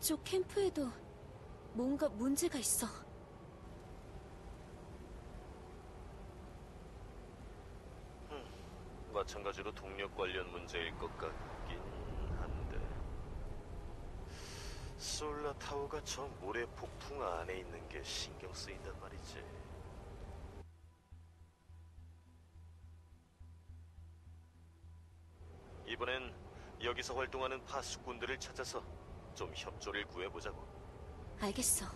이쪽 캠프에도 뭔가 문제가 있어. 마찬가지로 동력 관련 문제일 것 같긴 한데 솔라타워가 저 모래 폭풍 안에 있는 게 신경 쓰인단 말이지. 이번엔 여기서 활동하는 파수꾼들을 찾아서 좀 협조를 구해보자고. 알겠어.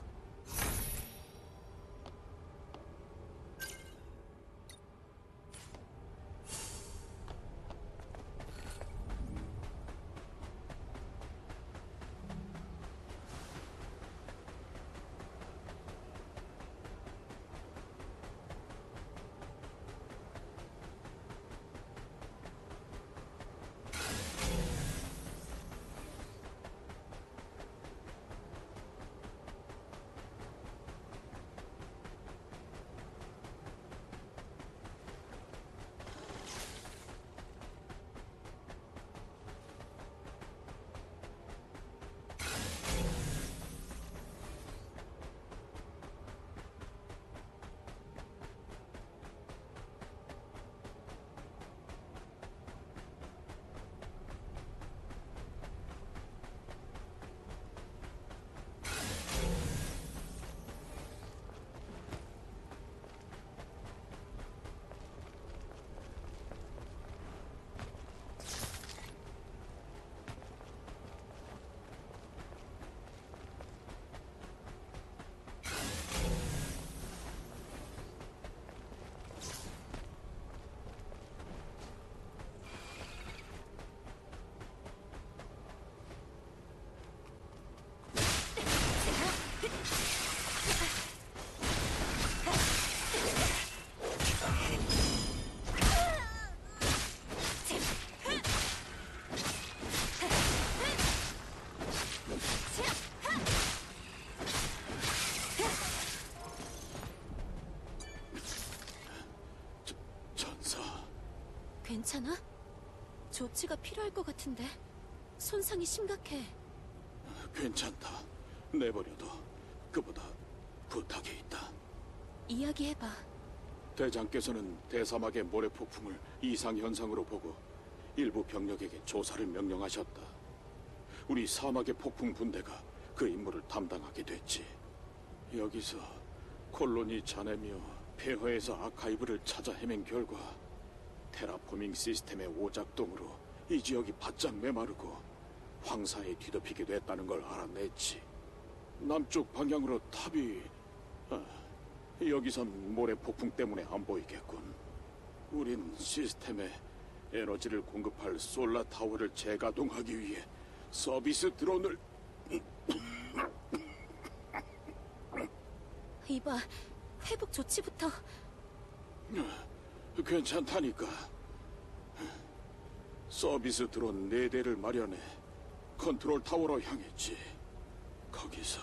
괜찮아? 조치가 필요할 것 같은데 손상이 심각해. 괜찮다. 내버려둬. 그보다 부탁이 있다. 이야기해봐. 대장께서는 대사막의 모래폭풍을 이상현상으로 보고 일부 병력에게 조사를 명령하셨다. 우리 사막의 폭풍 분대가 그 임무를 담당하게 됐지. 여기서 콜로니 자네며 폐허에서 아카이브를 찾아 헤맨 결과 테라포밍 시스템의 오작동으로 이 지역이 바짝 메마르고 황사에 뒤덮이게 됐다는 걸 알아냈지. 남쪽 방향으로 탑이... 여기선 모래 폭풍 때문에 안 보이겠군. 우린 시스템에 에너지를 공급할 솔라 타워를 재가동하기 위해 서비스 드론을... 이봐, 회복 조치부터... 괜찮다니까. 서비스 드론 4대를 마련해 컨트롤 타워로 향했지. 거기서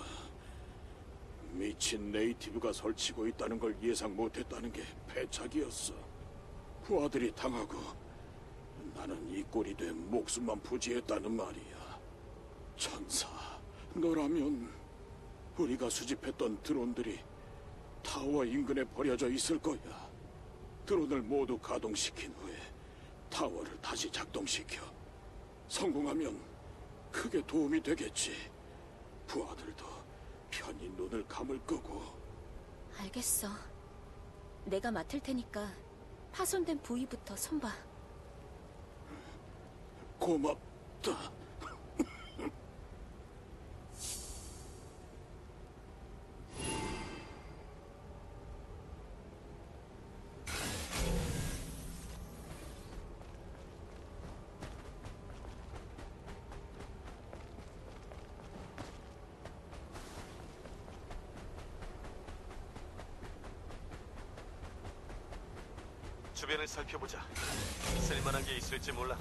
미친 네이티브가 설치고 있다는 걸 예상 못했다는 게 패착이었어. 부하들이 당하고 나는 이 꼴이 된 목숨만 부지했다는 말이야. 천사, 너라면 우리가 수집했던 드론들이 타워 인근에 버려져 있을 거야. 드론을 모두 가동시킨 후에 타워를 다시 작동시켜. 성공하면 크게 도움이 되겠지. 부하들도 편히 눈을 감을 거고. 알겠어. 내가 맡을 테니까 파손된 부위부터 손봐. 고맙다. 주변을 살펴보자. 쓸만한 게 있을지 몰라.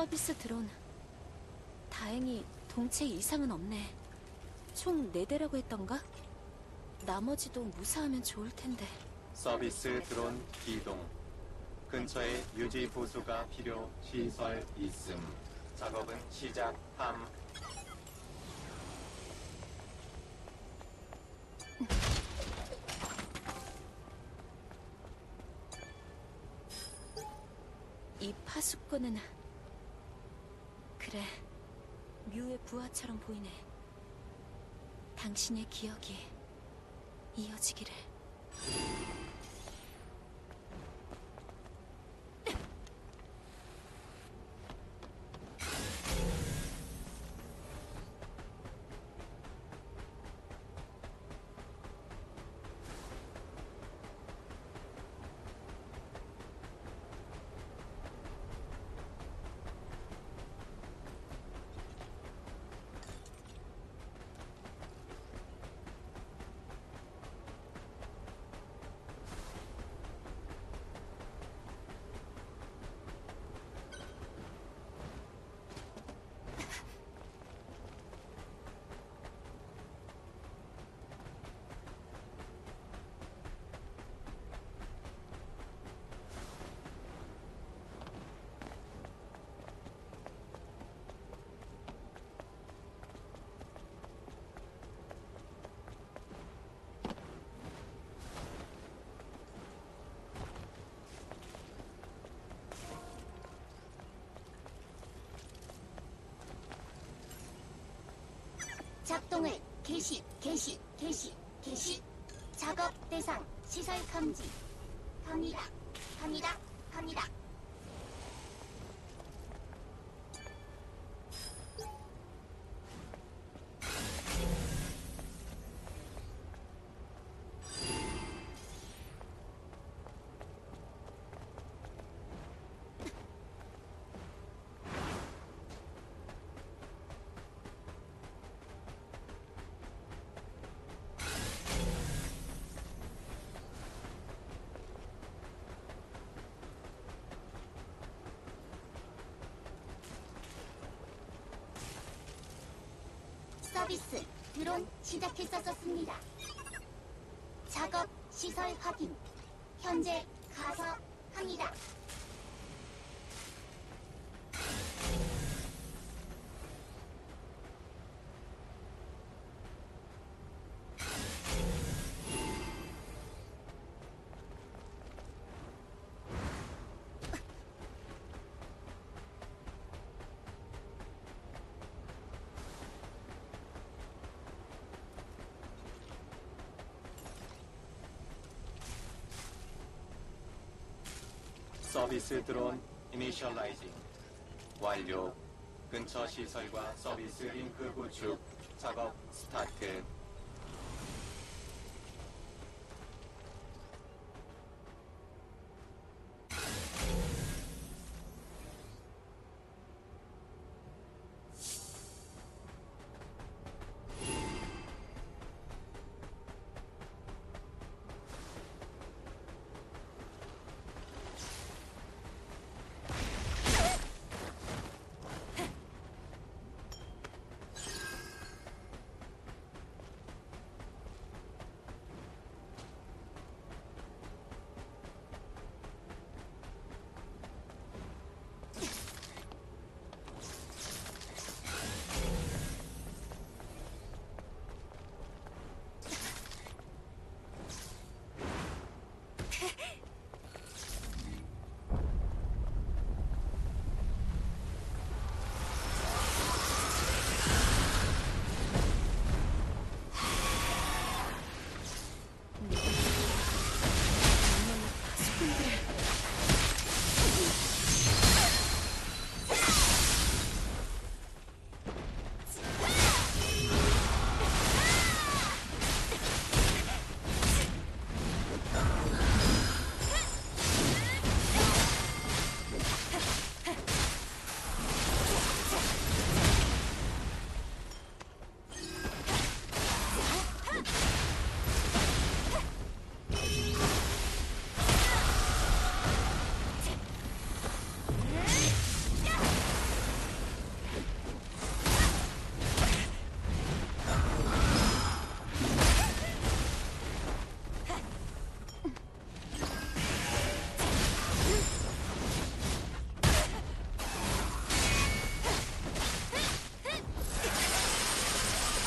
서비스 드론. 다행히 동체 이상은 없네. 총 4대라고 했던가? 나머지도 무사하면 좋을 텐데. 서비스 드론 기동. 근처에 유지 보수가 필요 시설 있음. 작업은 시작함. 이 파수꾼은 그래, 뮤의 부하처럼 보이네. 당신의 기억이 이어지기를. 작동을 개시. 작업 대상 시설 감지. 갑니다. 서비스 드론 시작했었습니다. 작업 시설 확인. 현재 가서 합니다. 서비스 드론 이니셜라이징 완료. 근처 시설과 서비스 링크 구축. 작업 스타트.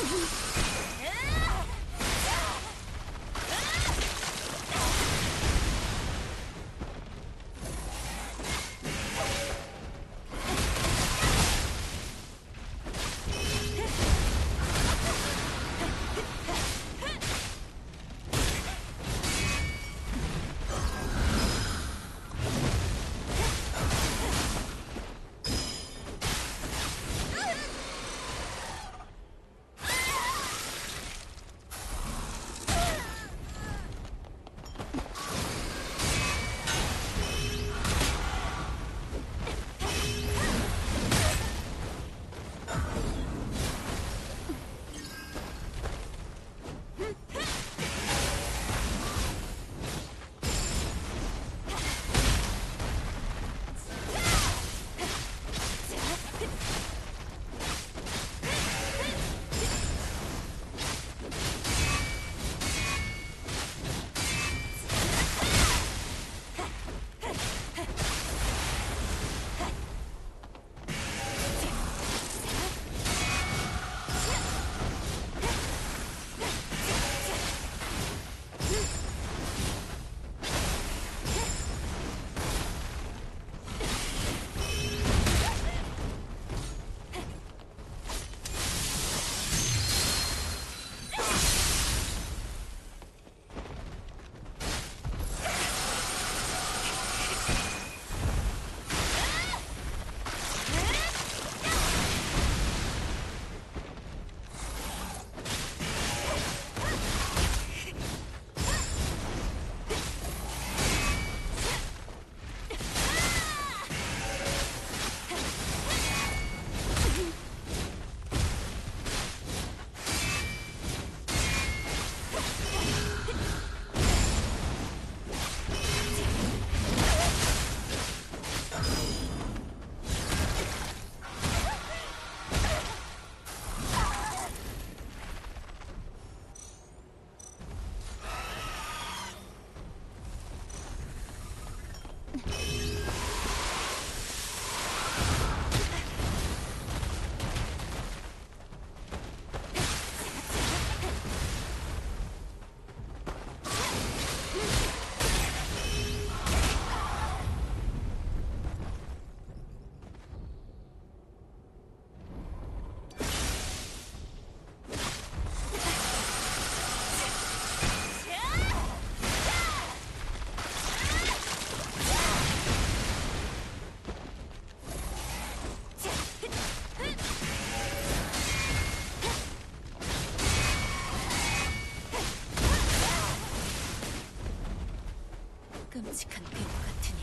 끔찍한 괴물 같으니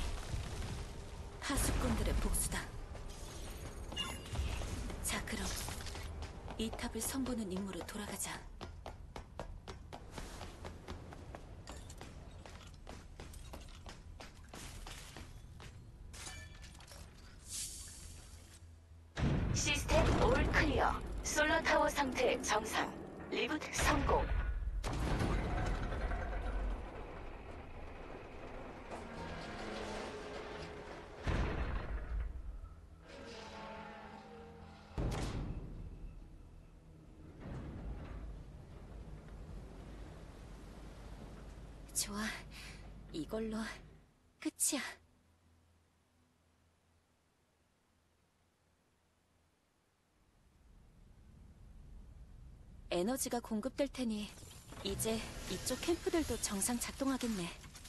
파수꾼들의 복수다. 자, 그럼 이 탑을 선보는 임무로 돌아가자. 시스템 올 클리어. 솔라타워 상태 정상. 리부트 성공. 좋아, 이걸로 끝이야. 에너지가 공급될 테니 이제 이쪽 캠프들도 정상 작동하겠네.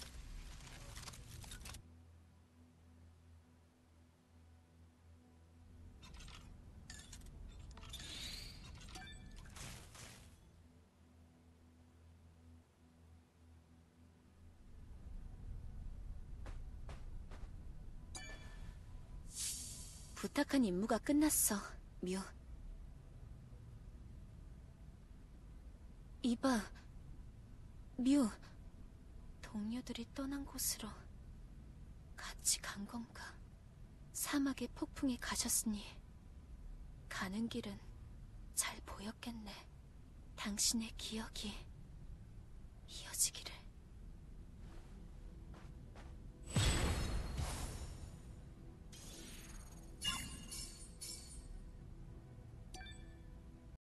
부탁한 임무가 끝났어, 뮤. 이봐, 뮤. 동료들이 떠난 곳으로 같이 간 건가? 사막의 폭풍에 가셨으니 가는 길은 잘 보였겠네. 당신의 기억이